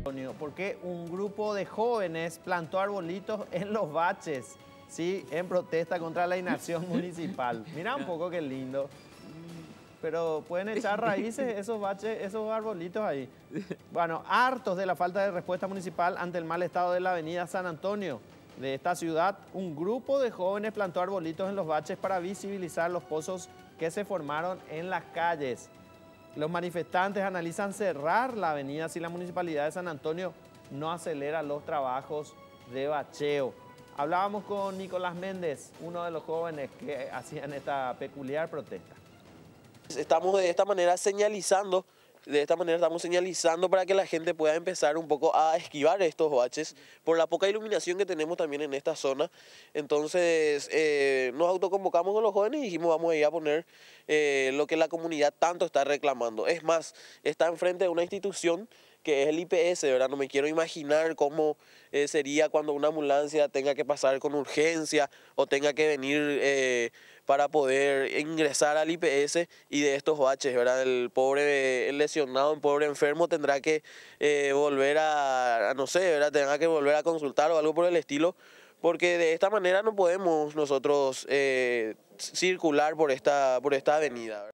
Porque un grupo de jóvenes plantó arbolitos en los baches, ¿sí? En protesta contra la inacción municipal. Mira un poco qué lindo. Pero pueden echar raíces esos baches, esos arbolitos ahí. Bueno, hartos de la falta de respuesta municipal ante el mal estado de la avenida San Antonio de esta ciudad, un grupo de jóvenes plantó arbolitos en los baches para visibilizar los pozos que se formaron en las calles. Los manifestantes analizan cerrar la avenida si la municipalidad de San Antonio no acelera los trabajos de bacheo. Hablábamos con Nicolás Méndez, uno de los jóvenes que hacían esta peculiar protesta. Estamos de esta manera señalizando para que la gente pueda empezar un poco a esquivar estos baches por la poca iluminación que tenemos también en esta zona. Entonces nos autoconvocamos con los jóvenes y dijimos vamos a ir a poner lo que la comunidad tanto está reclamando. Es más, está enfrente de una institución que es el IPS, ¿verdad? No me quiero imaginar cómo sería cuando una ambulancia tenga que pasar con urgencia o tenga que venir para poder ingresar al IPS y de estos baches, ¿verdad? El pobre lesionado, el pobre enfermo tendrá que volver no sé, ¿verdad? Tendrá que volver a consultar o algo por el estilo, porque de esta manera no podemos nosotros circular por esta avenida, ¿verdad?